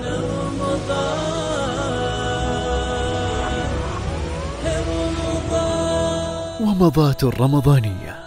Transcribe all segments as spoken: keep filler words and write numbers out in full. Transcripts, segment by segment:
ومضات الرمضانية.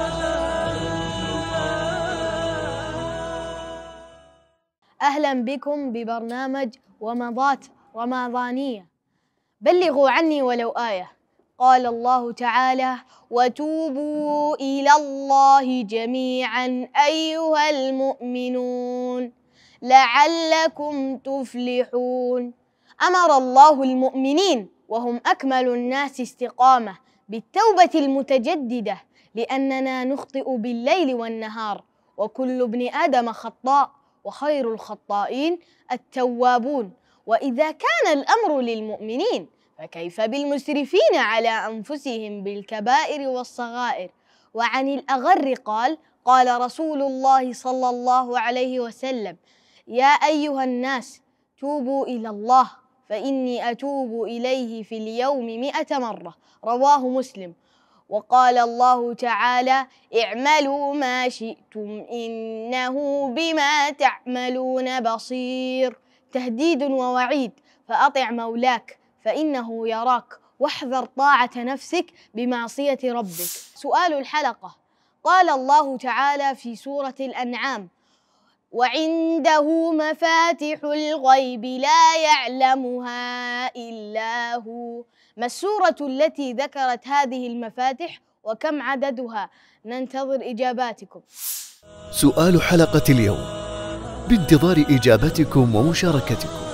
أهلا بكم ببرنامج ومضات رمضانية. بلغوا عني ولو آية. قال الله تعالى: وتوبوا إلى الله جميعا أيها المؤمنون لعلكم تفلحون. أمر الله المؤمنين وهم أكمل الناس استقامة بالتوبة المتجددة، لأننا نخطئ بالليل والنهار، وكل ابن آدم خطاء، وخير الخطائين التوابون. وإذا كان الأمر للمؤمنين فكيف بالمسرفين على أنفسهم بالكبائر والصغائر؟ وعن الأغر قال: قال رسول الله صلى الله عليه وسلم: يا أيها الناس توبوا إلى الله فإني أتوب إليه في اليوم مئة مرة. رواه مسلم. وقال الله تعالى: اعملوا ما شئتم إنه بما تعملون بصير. تهديد ووعيد، فأطع مولاك فإنه يراك، واحذر طاعة نفسك بمعصية ربك. سؤال الحلقة: قال الله تعالى في سورة الأنعام: وعنده مفاتح الغيب لا يعلمها إلا هو. ما السورة التي ذكرت هذه المفاتح وكم عددها؟ ننتظر إجاباتكم. سؤال حلقة اليوم بانتظار إجابتكم ومشاركتكم.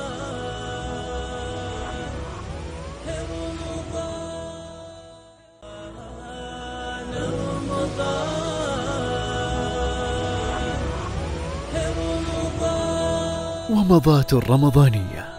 ومضات الرمضانية.